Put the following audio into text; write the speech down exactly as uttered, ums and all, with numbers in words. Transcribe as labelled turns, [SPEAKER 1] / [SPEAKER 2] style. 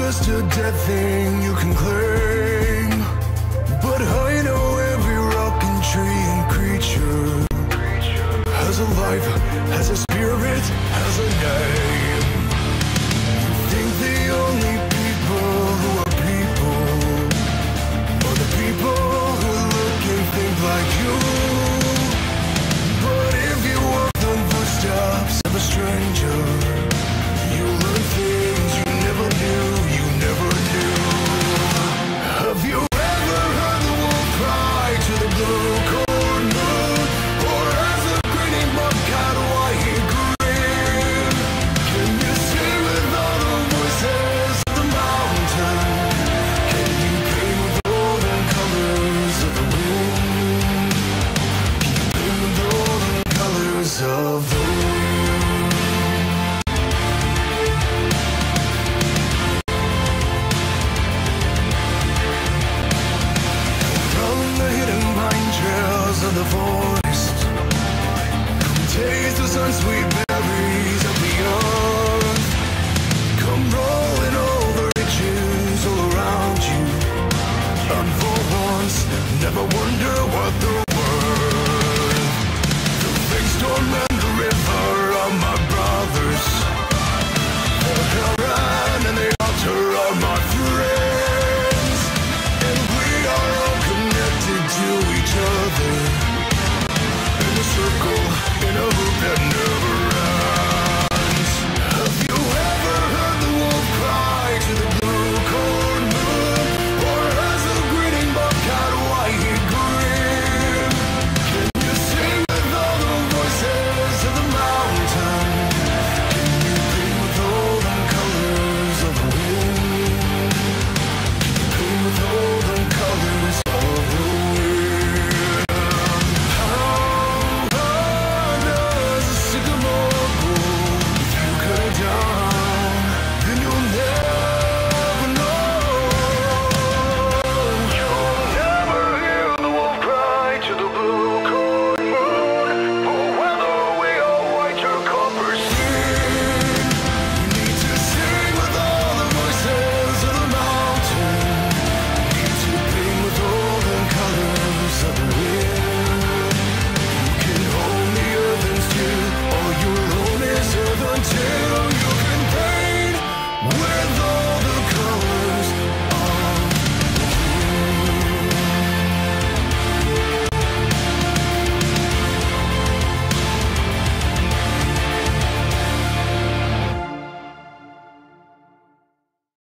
[SPEAKER 1] just a dead thing you can claim. But I know every rock and tree and creature has a life, has a spirit, has a name. You think the only people who are people are the people who look and think like you. But if you walk the footsteps of a stranger, you learn things you never knew, you never knew. Have you ever heard the wolf cry to the blue corn moon? Or has the grinning bobcat why he grin? Can you sing with all the voices of the mountain? Can you paint with all the colors of the moon? Can you paint with all the colors of the moon? From the hidden pine trails of the forest, come taste the sun sweet